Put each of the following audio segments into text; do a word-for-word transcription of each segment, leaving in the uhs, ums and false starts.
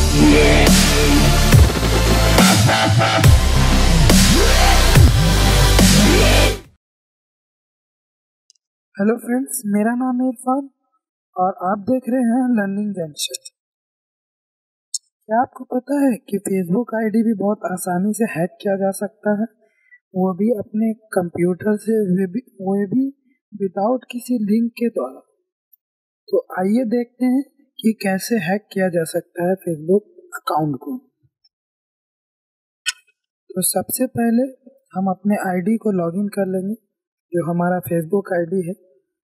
Hello friends, मेरा नाम है इरफान और आप देख रहे हैं लर्निंग जंक्शन। क्या आपको पता है कि फेसबुक आईडी भी बहुत आसानी से हैक किया जा सकता है, वो भी अपने कंप्यूटर से, वो भी वो भी विदाउट किसी लिंक के द्वारा। तो आइए देखते हैं कि कैसे हैक किया जा सकता है फेसबुक अकाउंट को। तो सबसे पहले हम अपने आईडी को लॉगिन कर लेंगे, जो हमारा फेसबुक आईडी है।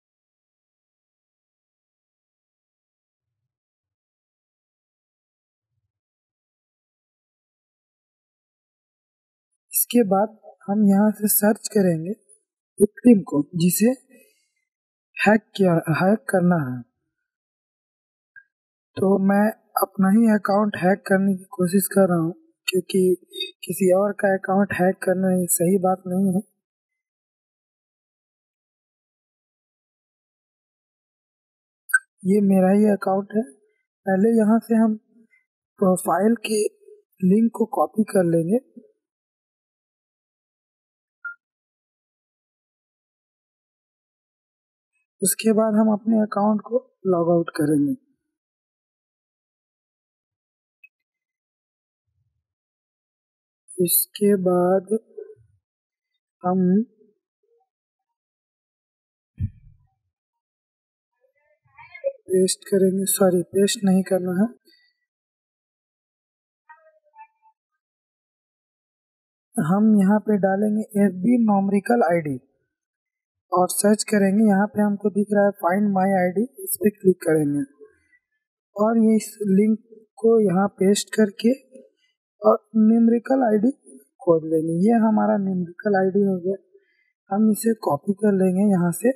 इसके बाद हम यहाँ से सर्च करेंगे विक्टिम को, जिसे हैक किया हैक करना है। तो मैं अपना ही अकाउंट हैक करने की कोशिश कर रहा हूँ, क्योंकि किसी और का अकाउंट हैक करना ये सही बात नहीं है। ये मेरा ही अकाउंट है। पहले यहाँ से हम प्रोफाइल के लिंक को कॉपी कर लेंगे। उसके बाद हम अपने अकाउंट को लॉग आउट करेंगे। इसके बाद हम पेस्ट करेंगे, सॉरी पेस्ट नहीं करना है। हम यहाँ पे डालेंगे एफ बी न्यूमेरिकल आईडी और सर्च करेंगे। यहाँ पे हमको दिख रहा है फाइंड माय आईडी, इस पे क्लिक करेंगे और ये इस लिंक को यहाँ पेस्ट करके और न्यूमेरिकल आईडी खोज लेंगे। ये हमारा न्यूमेरिकल आईडी हो गया। हम इसे कॉपी कर लेंगे यहाँ से।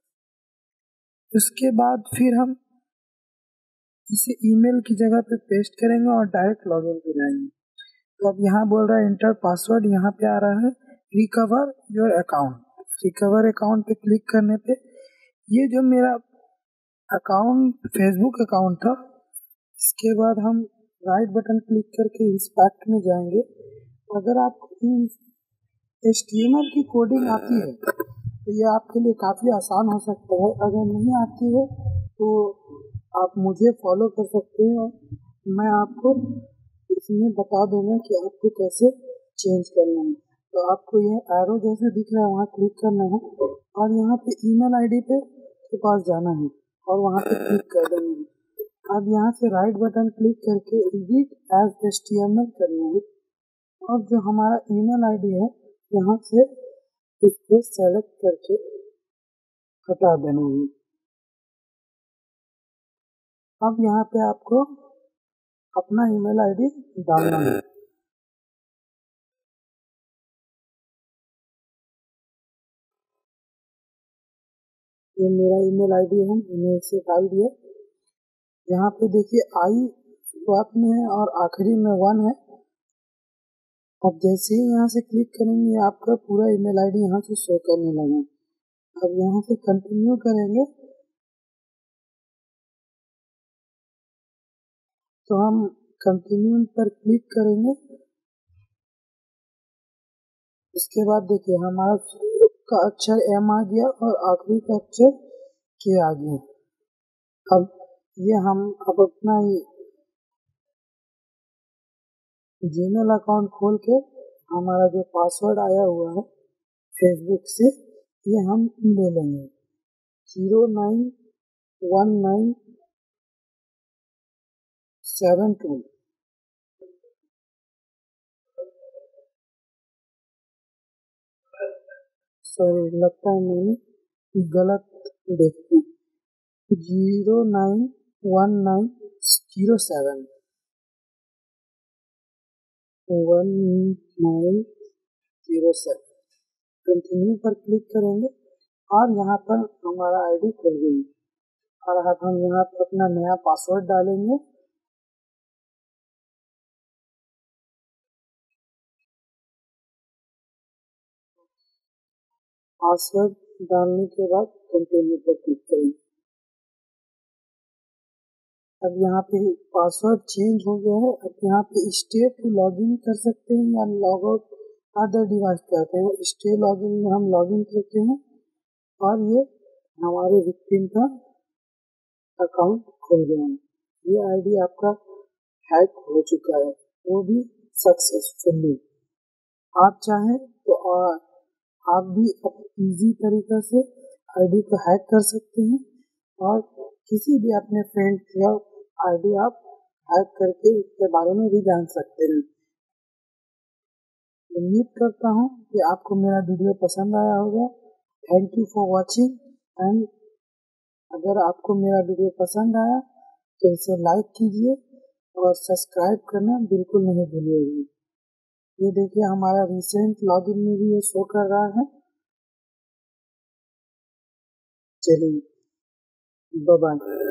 उसके बाद फिर हम इसे ईमेल की जगह पे पेस्ट करेंगे और डायरेक्ट लॉगिन पे जाएंगे। तो अब यहाँ बोल रहा है इंटर पासवर्ड, यहाँ पे आ रहा है recover your account. Recover account पे क्लिक करने पे ये जो मेरा अकाउंट फेसबुक अकाउंट था, इसके बाद हम राइट बटन क्लिक करके इंस्पेक्ट में जाएंगे। अगर आपको एच टी एम एल की कोडिंग आती है तो ये आपके लिए काफ़ी आसान हो सकता है। अगर नहीं आती है तो आप मुझे फॉलो कर सकते हैं और मैं आपको इसमें बता दूंगा कि आपको कैसे चेंज करना है। तो आपको ये एरो जैसे दिख रहा है वहाँ क्लिक करना है और यहाँ पे ईमेल आईडी पे के पास जाना है और वहाँ पे क्लिक कर देना है। अब यहाँ से राइट बटन क्लिक करके edit as H T M L करना है और जो हमारा ईमेल आईडी है यहाँ से इसको सेलेक्ट करके हटा देना है। अब यहाँ पे आपको अपना ईमेल आईडी डालना है। ये मेरा ईमेल आईडी है, मैंने इसे डाल दिया। यहाँ पे देखिए आई शुरुआत में है और आखिरी में वन है। अब जैसे ही यहाँ से क्लिक करेंगे आपका पूरा ईमेल आईडी यहाँ से शो करने लगा। अब यहाँ से कंटिन्यू करेंगे तो हम कंटिन्यू पर क्लिक करेंगे। उसके बाद देखिए हमारा शुरू का अक्षर एम आ गया और आखिरी का अक्षर के आ गया। अब ये हम अब अपना जीमेल अकाउंट खोल के हमारा जो पासवर्ड आया हुआ है फेसबुक से, ये हम ले लेंगे zero nine one nine seven two. Sorry, लगता है मैंने गलत देखा। Zero nine one nine zero seven one nine zero seven. Continue पर क्लिक करेंगे और यहाँ पर हमारा आईडी खुल गई और अब हम यहाँ पर अपना नया पासवर्ड डालेंगे। पासवर्ड डालने के बाद कंटिन्यू पर क्लिक करेंगे। अब यहाँ पे पासवर्ड चेंज हो गया है। अब यहाँ पे स्टे टू लॉगिन कर सकते हैं या लॉग आउट अदर डिवाइस पे आते हैं। स्टे लॉगिन में हम लॉगिन करते हैं और ये हमारे विक्टिम का अकाउंट खुल गया है। ये आईडी आपका हैक हो चुका है, वो भी सक्सेसफुली। आप चाहें तो और आप भी इजी तरीका से आईडी को हैक कर सकते हैं और किसी भी अपने फ्रेंड या आईडी आप हैक करके उसके बारे में भी जान सकते हैं। उम्मीद करता हूँ कि आपको मेरा वीडियो पसंद आया होगा। Thank you for watching and अगर आपको मेरा वीडियो पसंद आया तो इसे लाइक कीजिए और सब्सक्राइब करना बिल्कुल नहीं भूलिएगा। ये देखिए हमारा रिसेंट लॉगिन में भी ये शो कर रहा है। चलिए बाय बाय।